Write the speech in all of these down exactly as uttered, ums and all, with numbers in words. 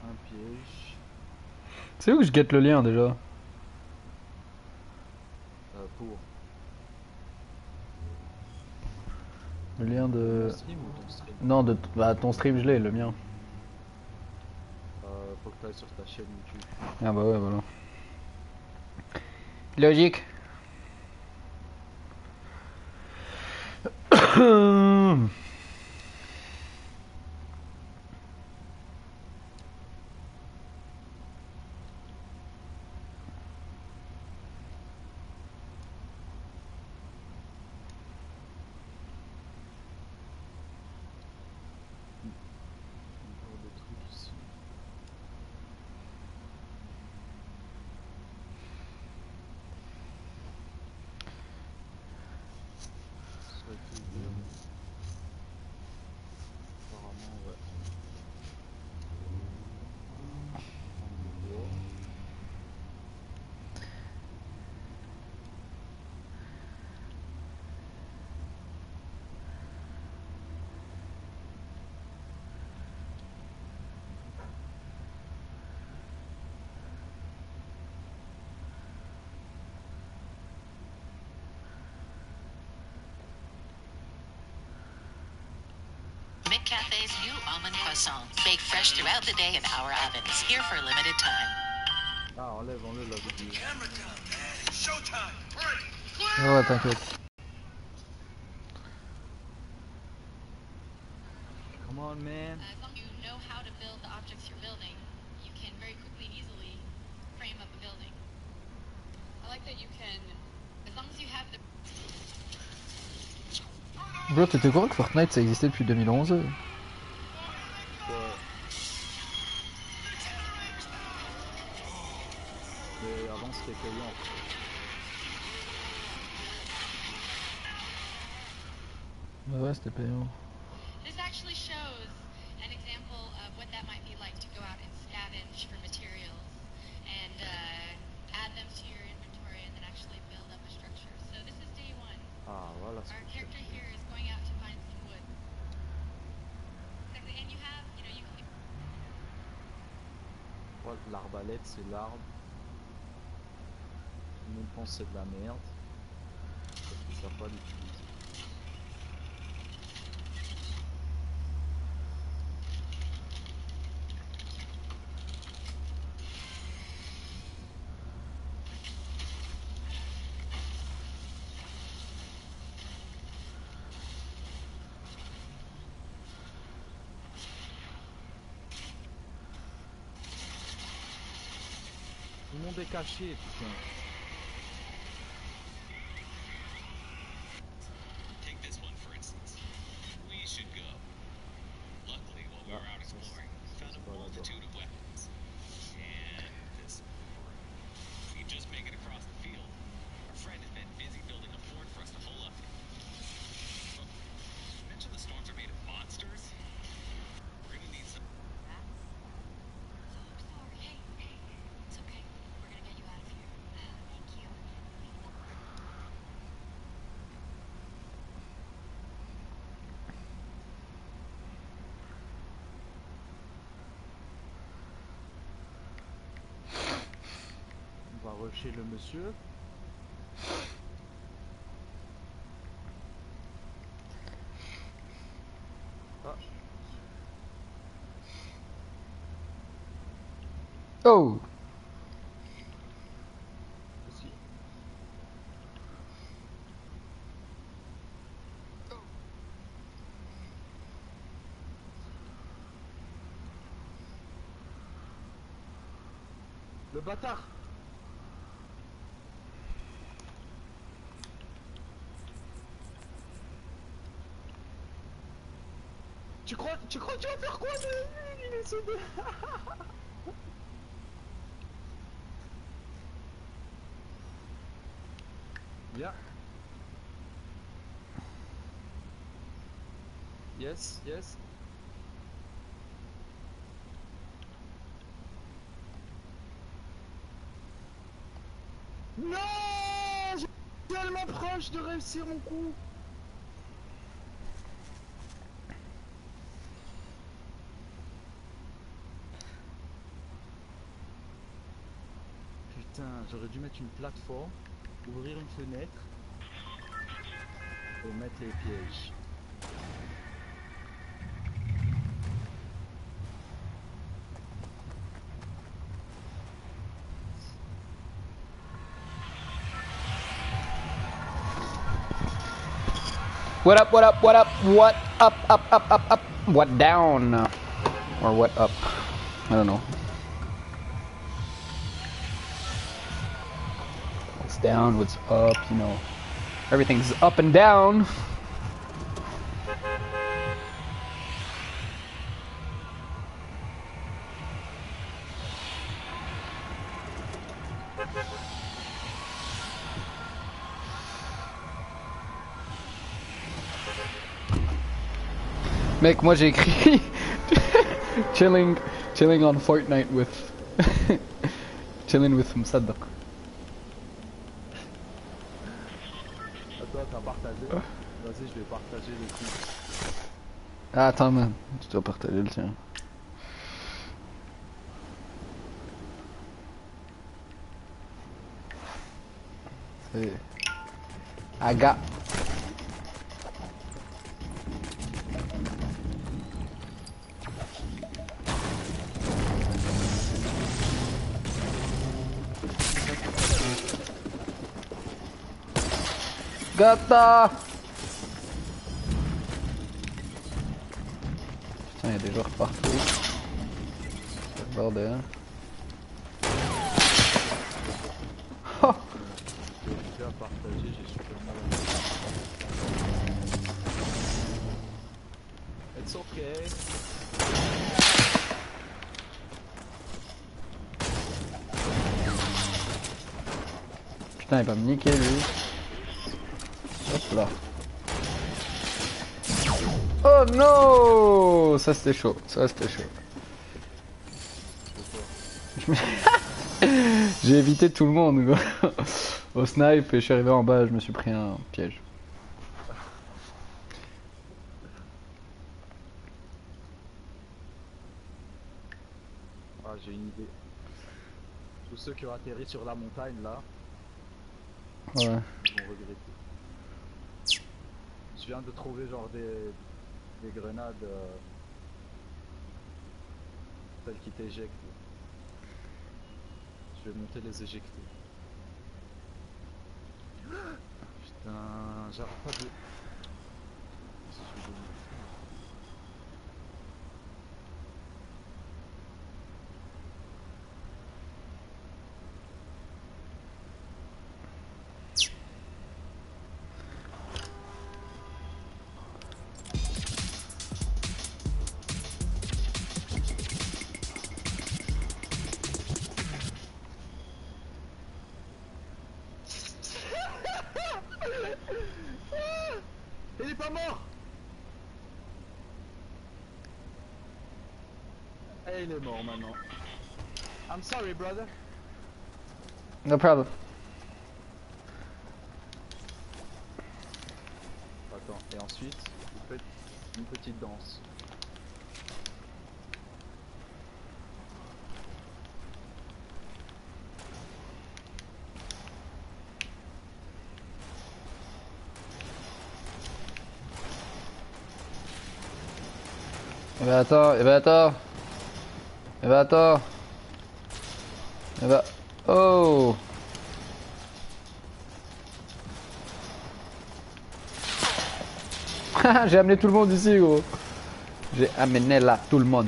un piège. C'est où que je guette le lien déjà? Euh, pour Le lien de... mon stream ou ton stream? Non, de bah, ton stream je l'ai, le mien. Euh, faut que tu ailles sur ta chaîne YouTube. Ah bah ouais, voilà. Logique. Encore des trucs ici. Ça a été ouvert. Apparemment, ouais. Prendre le bois. McCafe's new almond croissant, baked fresh throughout the day in our ovens, here for a limited time. Ah, enlève, enlève la vidéo. Ouais, ouais, t'inquiète. Come on, man. As long as you know how to build the objects you're building, you can very quickly and easily frame up a building. I like that you can, as long as you have the... Bro, t'étais au courant que Fortnite ça existait depuis deux mille onze? Ouais. Mais avant, c'était payant. Bah ouais, c'était payant. This actually shows an example of what that might be like to go out and scavenge for materials and uh, add them to your inventory and then actually build up a structure. So this is day one. Ah, voilà ce Our que je character cherchais. here is going out to find some wood. Exactly, and you have, you know, you can... Ouais, l'arbalète, c'est l'arbre. Tout le monde pense que c'est de la merde. Parce qu'ils savent pas l'utiliser. Tout le monde est caché, putain. Take this one for instance. We should go. Luckily, while we Ah, were out ça, exploring, we ça, found c'est a pas là-bas. multitude of weapons. And this broom. If we just make it across the field, our friend has been busy building a fort for us to hole up in. Look, you mentioned the storms are made of monsters? We're gonna need some. That's... So sorry. Hey, hey, it's okay. We're gonna get you out of here. Thank you. On va rusher le monsieur. Ah, Oh! aussi. Le bâtard! Tu crois, tu crois que tu vas faire quoi de lui? Il essaie de... Viens. Yes, yes. Non! J'étais tellement proche de réussir mon coup. Putain, j'aurais dû mettre une plateforme, ouvrir une fenêtre et mettre les pièges. What up, what up, what up, what up, up, up, up, up, what down? Or what up? I don't know. What's down, what's up, you know. Everything's up and down. Mec, moi j'ai écrit chilling, chilling on Fortnite with chilling with Msaddak. Attends, t'as partagé? Vas-y, je vais partager le truc. Ah, attends, man, tu dois partager le tien. C'est... Aga. Gata. Putain, il y a des joueurs partout. Bordel. Oh. J'ai déjà partagé, j'ai super mal. It's okay. Putain, il va me niquer lui. Hop là. Oh non. Ça c'était chaud, ça c'était chaud. J'ai évité tout le monde quoi. Au snipe et je suis arrivé en bas, je me suis pris un piège. Ah, j'ai une idée. Tous ceux qui ont atterri sur la montagne là, Ouais. ils vont regretter. Je viens de trouver genre des, des grenades, euh, celles qui t'éjectent. Je vais monter les éjecter. Putain, j'arrête pas de... Il est pas mort. Et il est mort maintenant. I'm sorry, brother. No problem. Attends, et ensuite, vous faites une petite danse. Eh ben attends, eh ben attends. Eh ben attends. Eh ben... Oh. J'ai amené tout le monde ici gros. J'ai amené là tout le monde.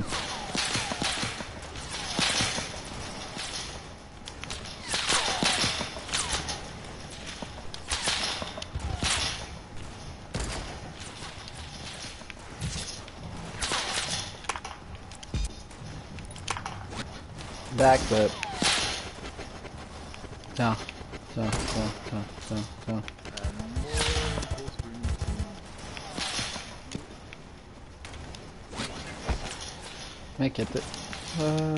Backflip. Tiens, tiens, tiens, tiens, tiens, tiens. Mec, il y a peut-être... Euh...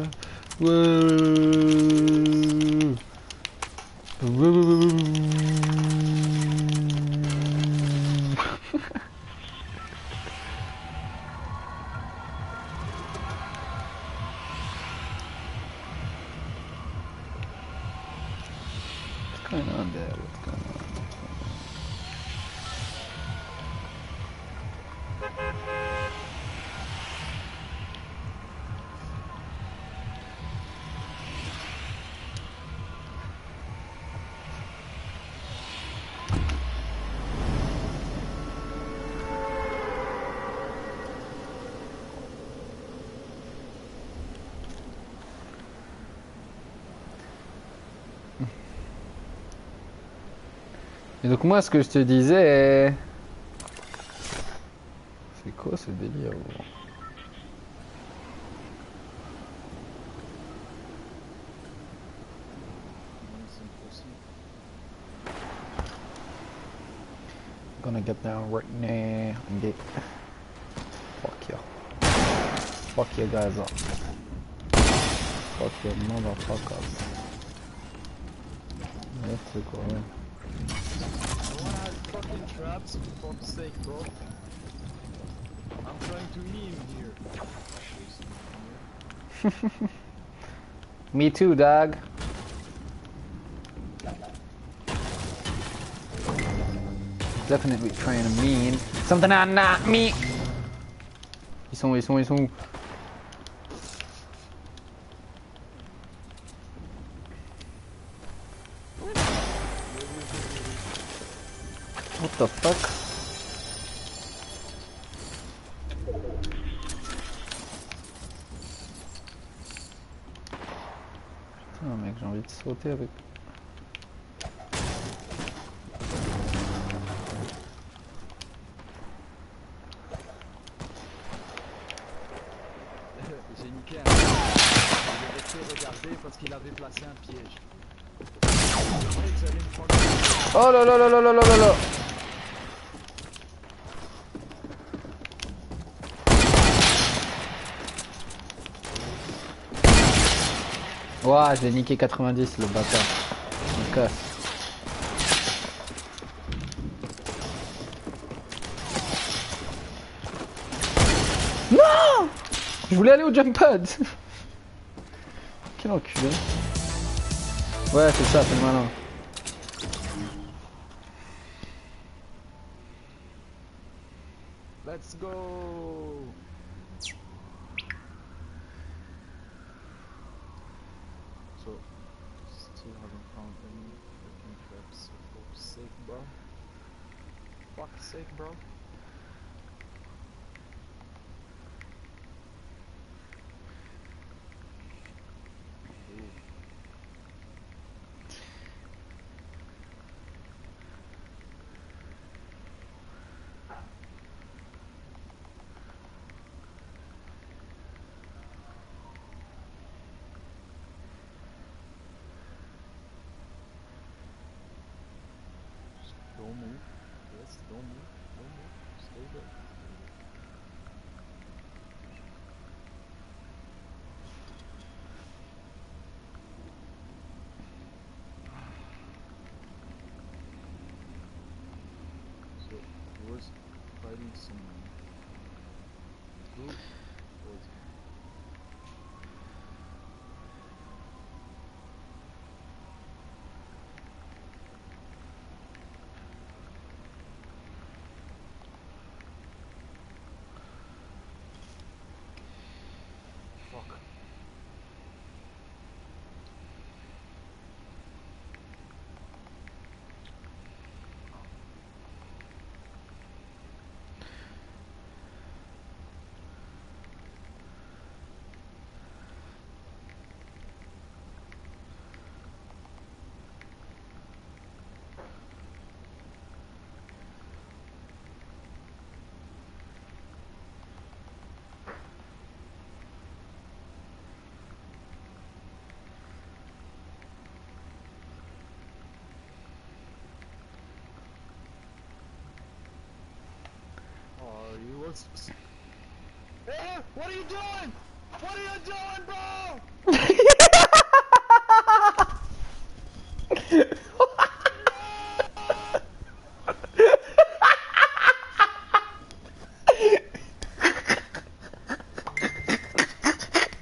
going on there? What's going on? Et donc moi ce que je te disais... C'est quoi ce délire gros? Gonna get down right now and get... Fuck you. Fuck you guys up. Fuck you motherfuckers. That's cool, man. No one has fucking traps, for fuck's sake, bro. I'm trying to meme here. Me too, dog. Definitely trying to mean something I'm not me. Ils sont où, ils sont où, ils sont où? What the fuck? Putain mec, j'ai envie de sauter avec... J'ai niqué un... J'ai resté regarder parce qu'il avait placé un piège. Oh là là là là là là là là. Ouah, je l'ai niqué quatre-vingt-dix le bâtard. Il me casse. Non! Je voulais aller au jump pad. Quel enculé. Ouais, c'est ça, c'est le malin. Let's go. So, still haven't found any fucking traps. For fuck's sake, bro. Fuck's sake, bro. Don't move. Yes, don't move. Don't move. Stay there. So, he was fighting someone. Who was he? Fuck. Oh, he was. Hey, what are you doing? What are you doing, bro?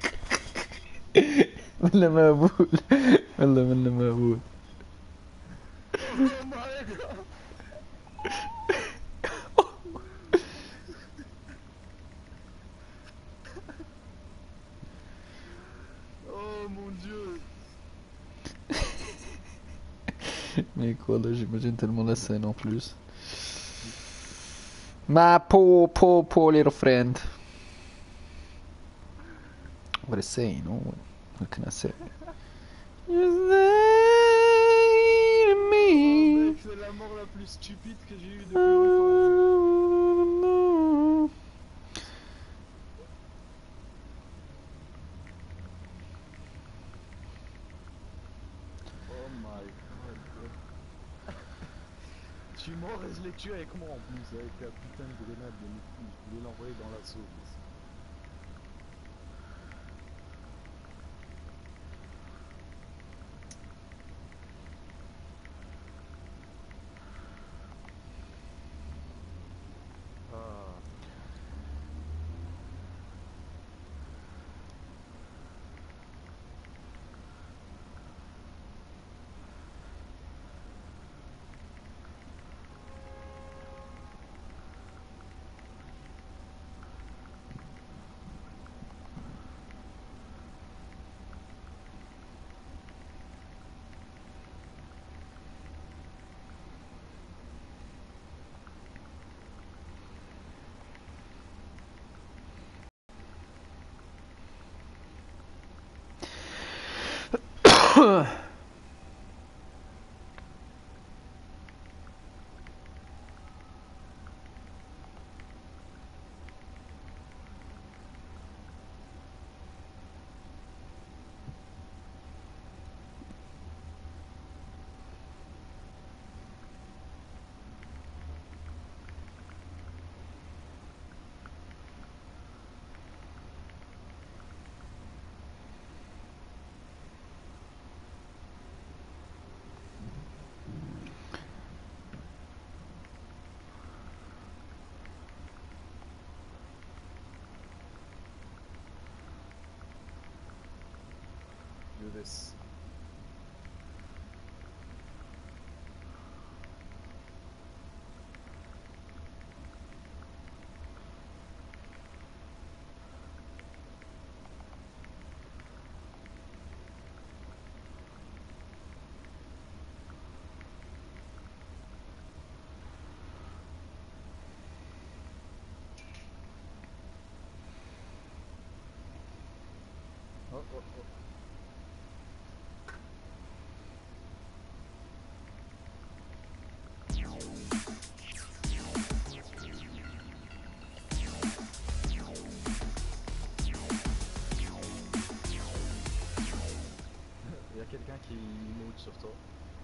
والله مقبول والله منه مقبول Mais quoi là, j'imagine tellement la scène en plus. My poor, poor, poor little friend. What I say, you know? What can I say? You say to Oh me. mec, c'est la mort la plus stupide que j'ai eue depuis longtemps. Oh my god. Je suis mort et je l'ai tué avec moi en plus, avec la putain de grenade de Mickey. Je voulais l'envoyer dans l'assaut. Ah. Do this. Oh oh oh. Il y a quelqu'un qui emote sur toi.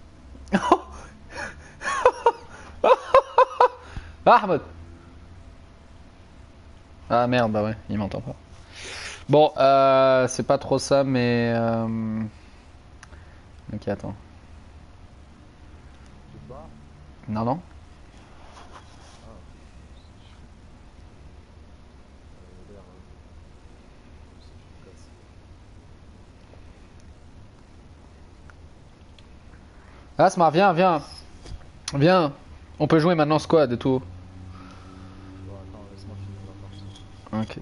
Ahmed. Ah merde, bah ouais, il m'entend pas. Bon, euh, c'est pas trop ça, mais... Euh... Ok, attends. Tu te bats? Non, non. Ah. Euh, l'air, euh, c'est efficace. Asma, viens, viens. Viens. On peut jouer maintenant squad et tout. Bon, attends, laisse-moi finir la partie. Ok.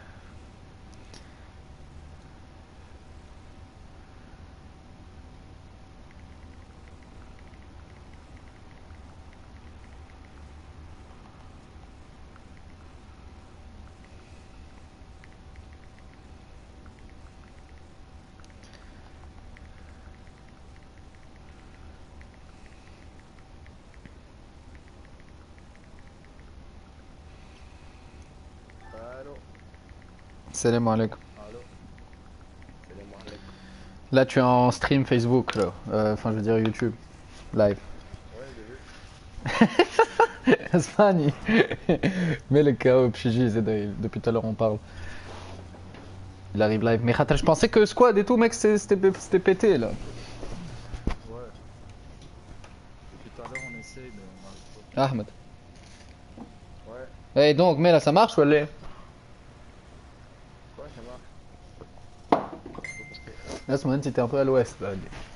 Allô? Salam alaikum. Allô? Salam alaikum. Là, tu es en stream Facebook, là. Euh, Enfin, je veux dire YouTube. Live. Ouais, j'ai vu. Espagne. Mais le K O, Pchiji, depuis tout à l'heure, on parle. Il arrive live. Mais Khatar, je pensais que squad et tout, mec, c'était pété, là. Ouais. Depuis tout à l'heure, on essaye, mais on n'arrive pas. Ahmed. Ouais. Et donc, mais là, ça marche ou elle est? Ouais, ça marche. Là, ce moment, t'étais un peu à l'ouest, là.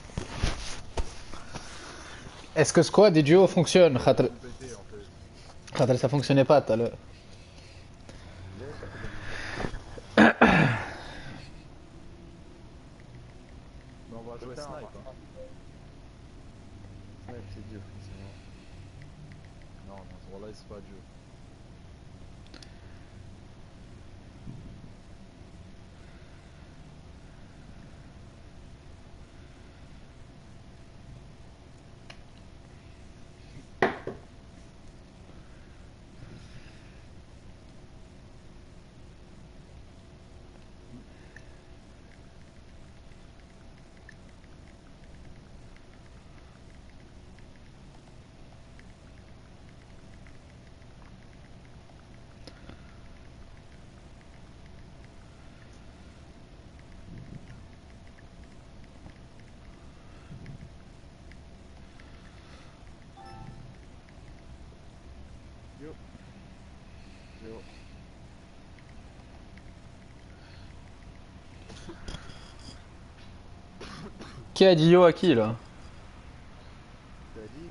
Est-ce que squad et duo fonctionnent, Khatar? Pété, en fait. Khatar, ça fonctionnait pas tout à l'heure. Mais on va jouer snipe. Hein. Snipe c'est dur, sinon. Non, non, voilà, c'est pas dur. Yo. Yo. Qui a dit yo à qui là? T'as dit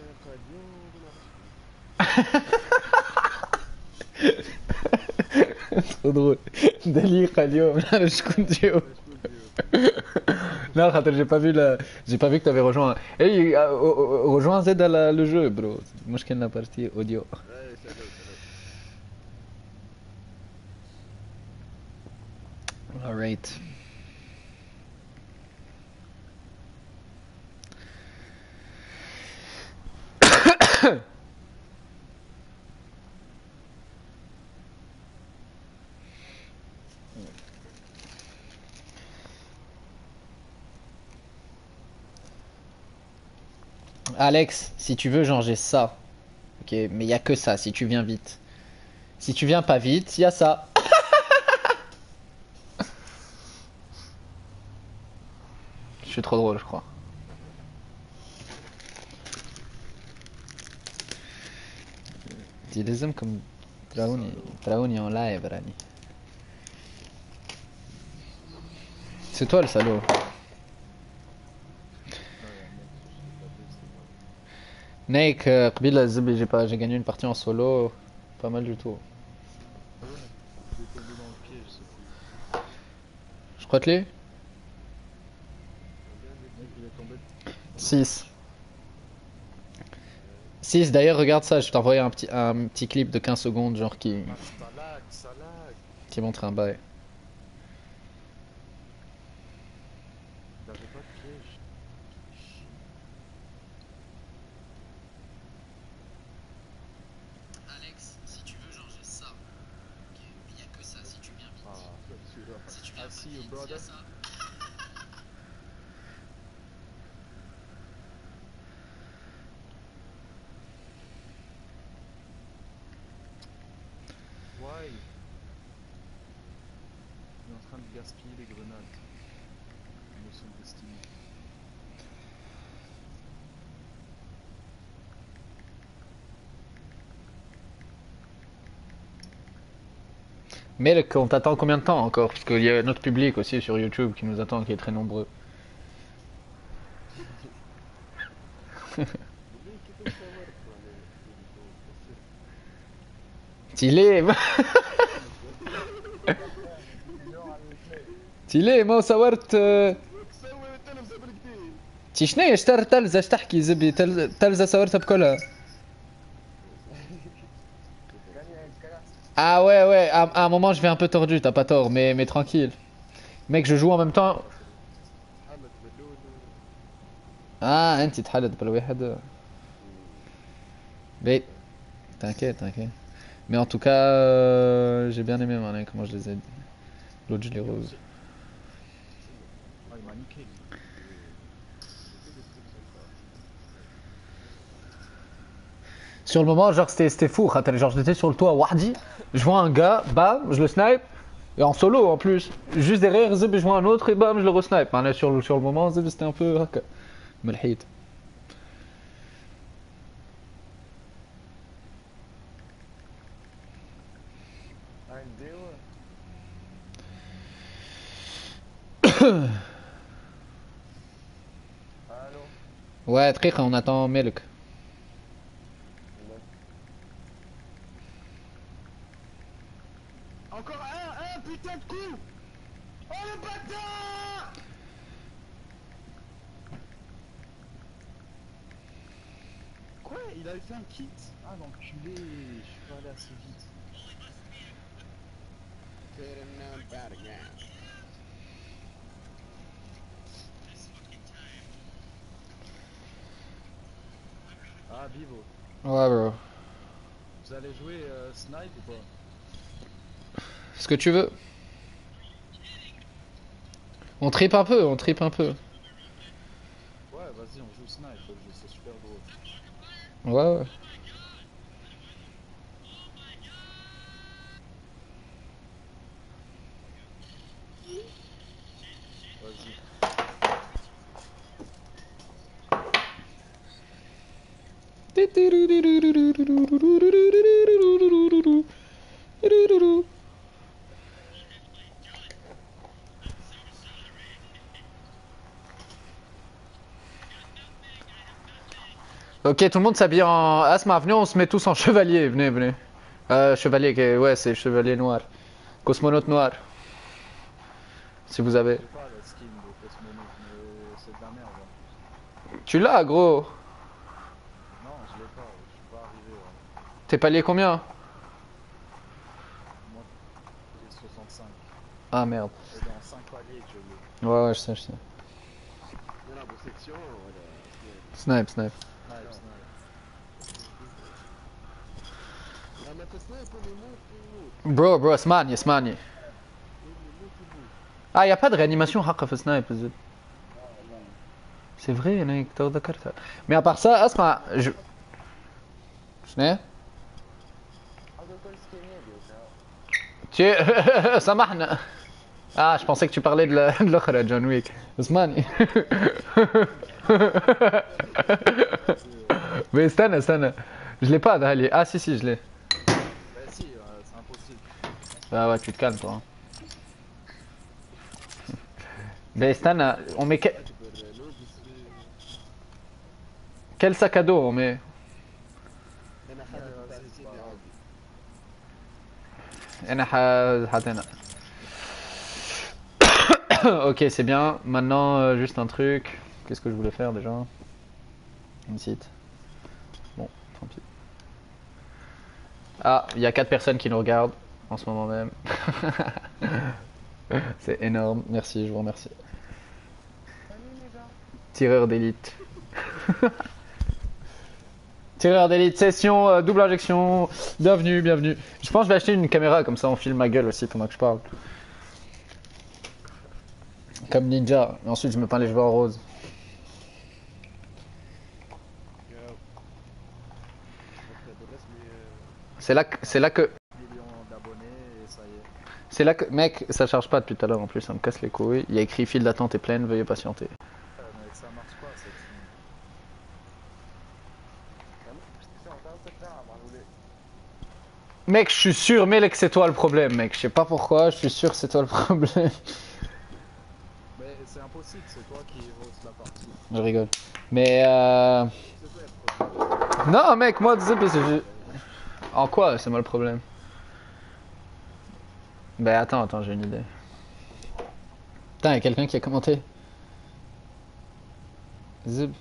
radio. Trop drôle. Dali Khalio, là je compte yo. Non, خاطر j'ai pas vu la... j'ai pas vu que t'avais rejoint. Hey, euh, euh, rejoins Z à la- le jeu, bro. Moi je la partie audio. Ouais, salut, salut. Alright. Alex, si tu veux, genre j'ai ça. Ok, mais y a que ça si tu viens vite. Si tu viens pas vite, y a ça. Je suis trop drôle, je crois. Dis les hommes comme Traouni. Traouni en live, Rani. C'est toi le salaud. Nake, euh, قبيلة الزبي, j'ai pas, j'ai gagné une partie en solo, pas mal du tout. Ah ouais, il est tombé dans le piège, ce fou. Je crois que les Mec, il est tombé. six. six, d'ailleurs, regarde ça, je t'ai envoyé un petit, un petit clip de quinze secondes, genre qui, Ah, ça lag, ça lag. qui montre un bail. Il avait pas de piège. Alex, si tu veux, genre j'ai ça. Ok, mais y a que ça si tu viens vite. Ah, celui-là. Si tu viens I pas see you, vite, y brother. a ça. Why? Il est en train de gaspiller les grenades. Ils me sont destinés. Mais le- on t'attend combien de temps encore? Parce qu'il y a notre public aussi sur YouTube qui nous attend, qui est très nombreux. تيلي تيلي ما صورت تي شناهي اشتر تلزة اش تحكي زبي تل- تلزة صورتها بكلها. Ah ouais ouais, à, à un moment je vais un peu tordu, t'as pas tort, mais, mais tranquille. Mec, je joue en même temps. Ah, انت تحلت بالواحد. Mais t'inquiète, t'inquiète. Mais en tout cas, euh, j'ai bien aimé man, comment je les ai dit. L'autre je les rose. Ah, il m'a niqué. Sur le moment, genre c'était c'était fou, khater, genre j'étais sur le toit wahdi, je vois un gars, bam, je le snipe, et en solo en plus. Juste derrière, zib, je vois un autre et bam, je le resnipe. Man, sur, le- sur le moment, zib, c'était un peu haka. Melhid. Ouais, دقيقة, on attend Melk. Encore un, un putain de coup. Oh le bâtard. il avait fait un kit. Ah l'enculé, je suis pas allé assez vite. Ah Bivo, Ouais, bro. vous allez jouer euh, Snipe ou pas? Ce que tu veux. On tripe un peu, on tripe un peu. Ouais, vas-y, on joue Snipe, le jeu, c'est super drôle. Ouais, ouais. Vas-y. Ok, tout le monde s'habille en Asma. Venez, on se met tous en chevalier. Venez, venez. Euh, chevalier, que- ouais, c'est chevalier noir. Cosmonaute noir. Si vous avez. J'ai pas la skin de Cosmonaute, mais c'est de la merde. Hein. Tu l'as, gros. Non, je l'ai pas, je suis pas arrivé. Ouais. T'es palier combien? Moi, j'ai soixante-cinq. Ah merde. Et dans cinq paliers que je l'ai. Ouais, ouais, je sais, je sais. Snipe, snipe. Snipe, snipe. Bro, bro, اسمعني اسمعني. Ah, y a pas de réanimation حقا في snipe. C'est vrai, انا تو ذكرتها. Mais à part ça, اسمع. Je... شنو؟ Tu... سامحنا. Ah, je pensais que tu parlais de la- de l'autre, John Wick. اسمعني. Mais استنى استنى. Je l'ai pas, Dali. Ah, si, si, je l'ai. Bah si, euh, c'est impossible. Ah ouais, tu te calmes, toi. Mais استنى, on met... que- Quel sac à dos on met? أنا ح- حاطينها. Ok, c'est bien. Maintenant, euh, juste un truc. Qu'est-ce que je voulais faire déjà? Une site. Bon, tant pis. Ah, il y a quatre personnes qui nous regardent en ce moment même. C'est énorme. Merci, je vous remercie. Tireur d'élite. Tireur d'élite, session, euh, double injection. Bienvenue, bienvenue. Je pense que je vais acheter une caméra, comme ça on filme ma gueule aussi pendant que je parle. Comme Ninja. Et ensuite je me peins les cheveux en rose. C'est là que... C'est là que... Millions d'abonnés et ça y est. C'est là que... Mec, ça charge pas depuis tout à l'heure en plus, ça me casse les couilles. Il y a écrit file d'attente est pleine, veuillez patienter. Euh, mais ça marche pas cette film. Mec, je suis sûr, mec, que c'est toi le problème, mec. Je sais pas pourquoi, je suis sûr que c'est toi le problème. Mais c'est impossible, c'est toi qui hausse la partie. Je rigole. Mais euh... C'est toi le problème. Non, mec, moi, c'est parce que je... En quoi c'est moi le problème? Ben attends, attends, j'ai une idée. Putain, y'a quelqu'un qui a commenté. Zib.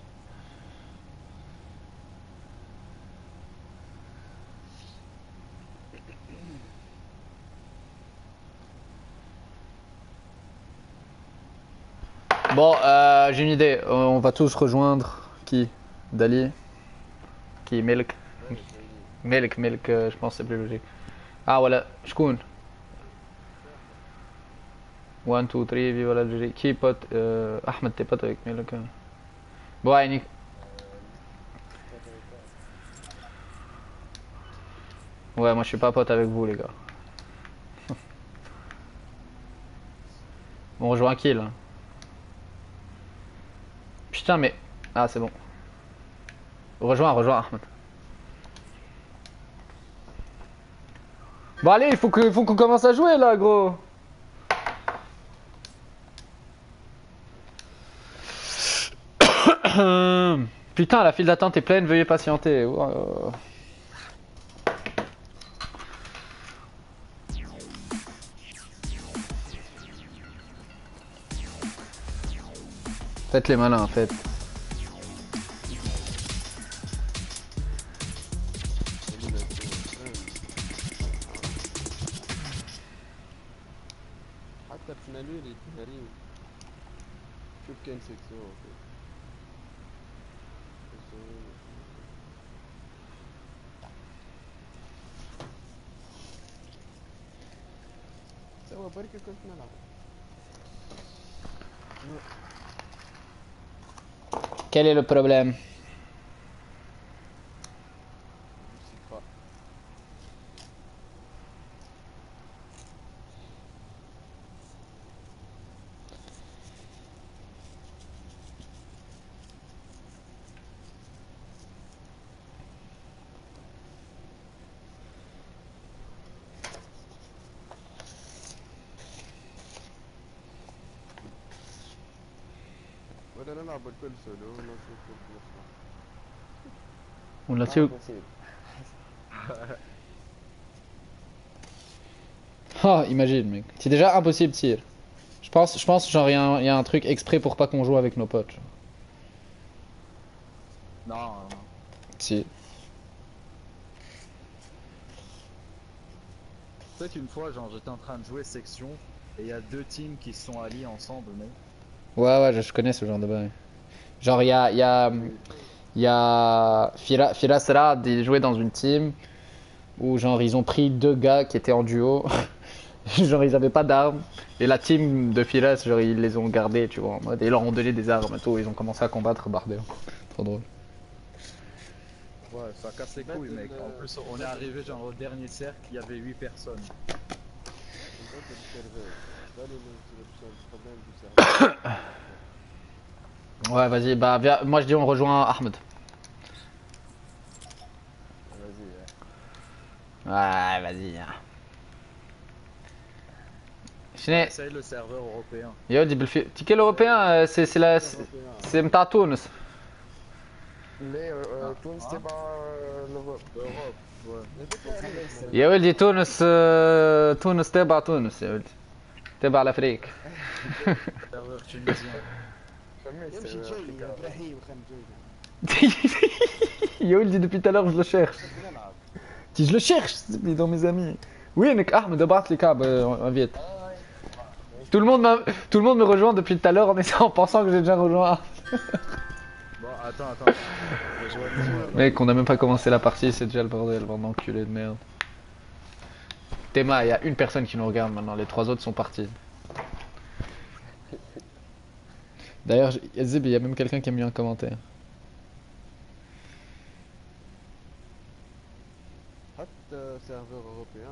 Bon, euh, j'ai une idée. Euh, On va tous rejoindre qui? Dali? Qui? Milk? Milk, Milk, euh, je pense que c'est plus logique. Ah voilà, شكون? one, two, three, vive l'Algérie. Qui est pote? Euh, Ahmed, t'es pote avec Milk? Bon, ouais, Nick. Ouais, moi je suis pas pote avec vous, les gars. On rejoint qui là? Putain, mais. Ah, c'est bon. Rejoins, rejoins Ahmed. Bon, allez, il faut que- faut qu'on commence à jouer là, gros. Putain, la file d'attente est pleine, veuillez patienter. Wow. Faites les malins, faites. حتى بشنالولي غريب. شوف كان سكسو سوا بركة كنت نلعب. Quel est le problème? ولا نلعب الكل سولو ولا نشوف نصلح. On l'a-tu? Ah, imagine, mec. C'est déjà impossible, tir. Je pense, je pense, genre, il y, a un- y a un truc exprès pour pas qu'on joue avec nos potes. genre. Non, non. Si. Tu sais qu'une fois, genre, j'étais en train de jouer section et il y a deux teams qui se sont alliés ensemble, mais. Ouais, ouais, je, je connais ce genre de bail. Genre, il y a, y a, y a Fira, Fira Serad, il jouait dans une team où, genre, ils ont pris deux gars qui étaient en duo. Genre, ils avaient pas d'armes. Et la team de Firas, genre, ils les ont gardés, tu vois, en mode. Et ils leur ont donné des armes et tout. Ils ont commencé à combattre Bardeo. Trop drôle. Ouais, ça casse les couilles, mec. En plus, on est arrivé, genre, au dernier cercle, il y avait huit personnes. Ouais, vas-y, bah, viens, moi je dis on rejoint Ahmed. Ouais, vas-y. شنو Essaye le serveur européen. يا ودي بالفي تيكي الاوروبيان سي سي لا سي نتاع تونس. لا تونس تبع الأوروب. Europe, ouais. يا ولدي تونس آه، تونس تبع تونس يا ولدي. تبع الافريق. Serveur tunisien. يمشي جاي يا ابراهيم خلينا جاي. يا ولدي depuis tout à l'heure je le cherche. Si je le cherche mais dans mes amis. وينك احمد ابعث لي كعب invite. Tout le monde m'a- tout le monde me rejoint depuis tout à l'heure en essayant en pensant que j'ai déjà rejoint. Bon, attends, attends. Rejoignez-moi. Mec, on a même pas commencé la partie, c'est déjà le bordel, bande d'enculés de merde. Théma, il y a une personne qui nous regarde maintenant, les trois autres sont partis. D'ailleurs, Zib, il y a même quelqu'un qui a mis un commentaire. حتى serveur européen.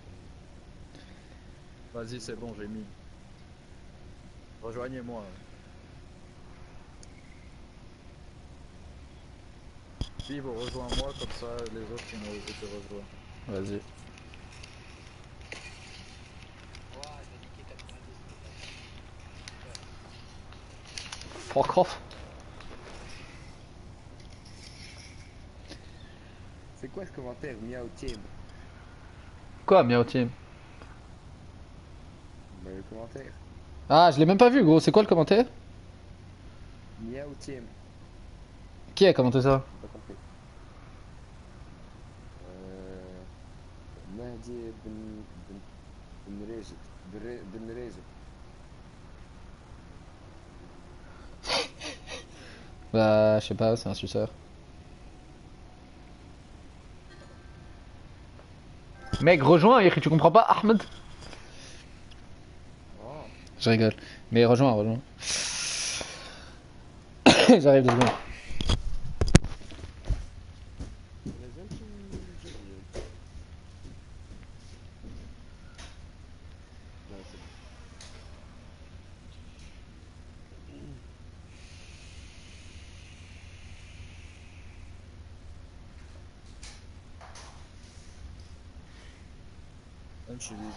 Vas-y, c'est bon, j'ai mis. Rejoignez-moi. Si vous rejoignez-moi, comme ça, les autres ils me- ils te rejoignent. Vas-y. Fuck off. C'est quoi ce commentaire Miao Team? Quoi, Miao Team? Bah, le commentaire. Ah, je l'ai même pas vu, gros, c'est quoi le commentaire? Miao Team. Qui a commenté ça? Pas compris. Euh... Mahdi Ben Ben Ben Rajid. Ben- Ben Rajid. Bah, je sais pas, c'est un suceur. Mec, rejoins, Eric, tu comprends pas, Ahmed? Oh. Je rigole. Mais rejoins, rejoins. J'arrive deux secondes. لازم شي جديد. لا c'est bon. Même chez lui.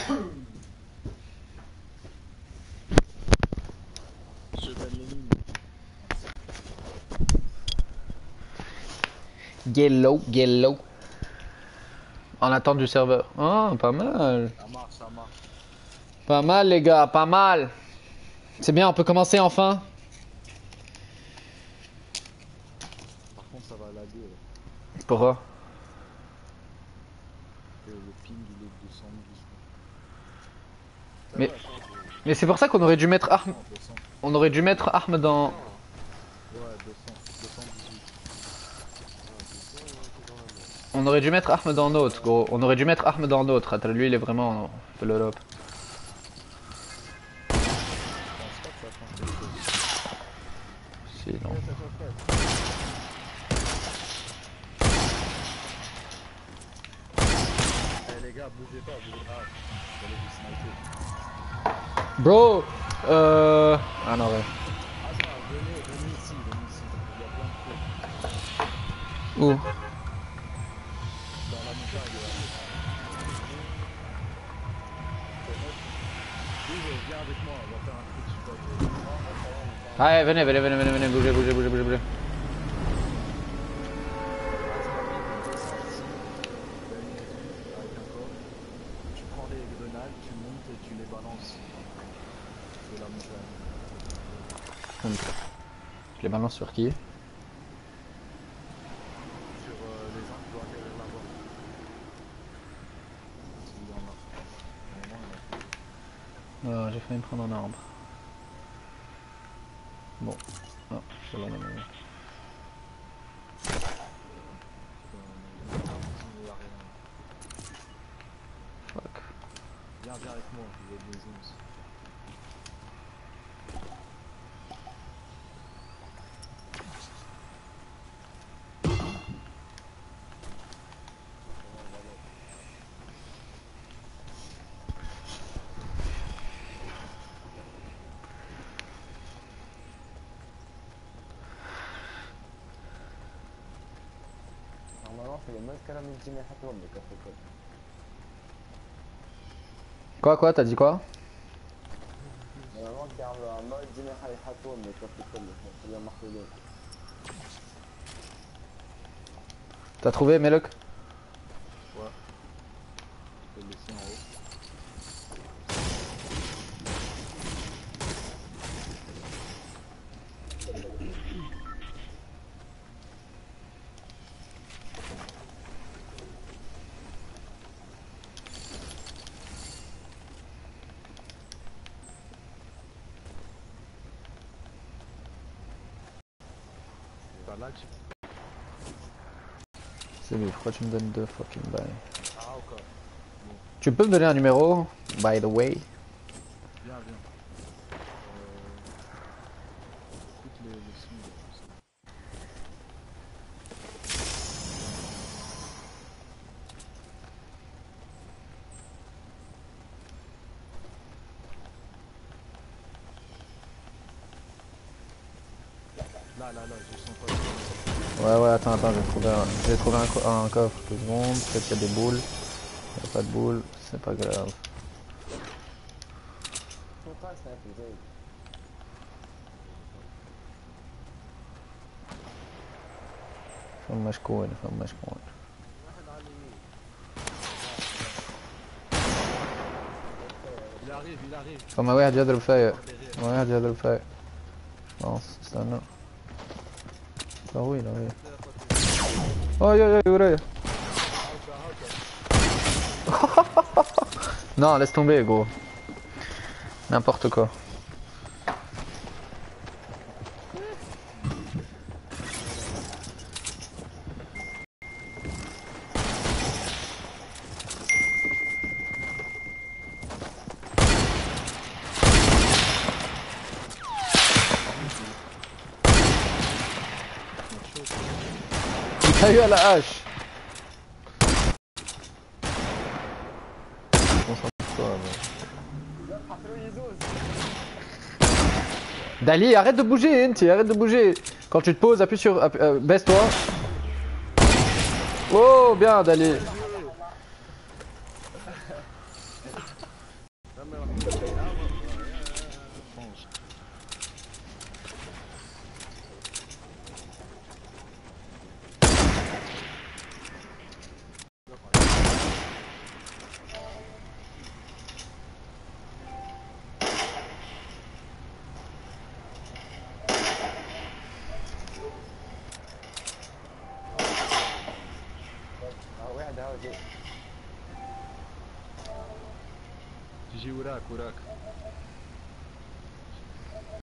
Je donne les lignes. Yellow, yellow. En attente du serveur. Ah, pas mal. Ça marche, ça marche. Pas mal, les gars, pas mal. C'est bien, on peut commencer enfin. Par contre, ça va laguer. Là. Pourquoi? Et le ping, il est de deux cent douze. Mais, mais c'est pour ça qu'on aurait dû mettre arme. Non, deux cents. On aurait dû mettre arme dans. Ouais, deux cents, deux cent dix-huit. On aurait dû mettre arme dans notre, gros. On aurait dû mettre arme dans notre. Attends, lui, il est vraiment de l'Europe. Je pense pas que ça change quelque chose. Si, non. Eh les gars, bougez pas, bougez pas. Vous allez vous sniper. Bro, euh. Ah non, ouais. Ah ça, venez, venez ici, venez ici. Il y a plein de trucs. Où? Dans la montagne, là. Bouge, viens avec moi, on va faire un truc super cool. Allez, venez, venez, venez, venez, venez, bougez, bougez, bougez, bougez, bougez. Tu prends les grenades, tu montes et tu les balances de la montagne. Je les balance sur qui? Sur euh, les gens qui doivent atterrir là-bas. S'il y en a. Normalement, il y en a. Oh, j'ai failli me prendre un arbre. Bon. Ah, c'est là, là, là. Euh, il y a rien. Fuck. Viens, viens avec moi, je vais des zooms. Normalement, في ما الكلام الجميع حتوضك أفكر. Quoi, quoi, t'as dit quoi? Normalement, كان ما الجميع حتوضك أفكر. خلينا مخلوقين. T'as trouvé, Melok? Ouais. Je vais le laisser en haut. Bah là, tu... C'est lui, pourquoi tu me donnes deux fucking bails? Ah, ok. Tu peux me donner un numéro? By the way. Viens, viens. Euh... Écoute les, les sons. là, comme ça. Là, là, là, je sens pas. Ouais, ouais, attends, attends, j'ai trouvé un, j'ai trouvé un, co- un coffre, deux secondes, peut-être qu'il y a des boules. Il n'y a pas de boules, c'est pas grave. شو قاس ناكل زي. فماش كوين فماش كوين. Il arrive, il arrive. فما واحد يضرب فيا، Derrière. واحد يضرب فيا. خلاص استنى. طويل وهي. اي اي اي ورايا. Non, laisse tomber, gros. N'importe quoi. Il t'a eu à la hache. Concentre-toi, mais... Dali, arrête de bouger, Inti, arrête de bouger. Quand tu te poses, appuie sur... appuie- euh, baisse-toi. Oh, bien, Dali. يجي وراك وراك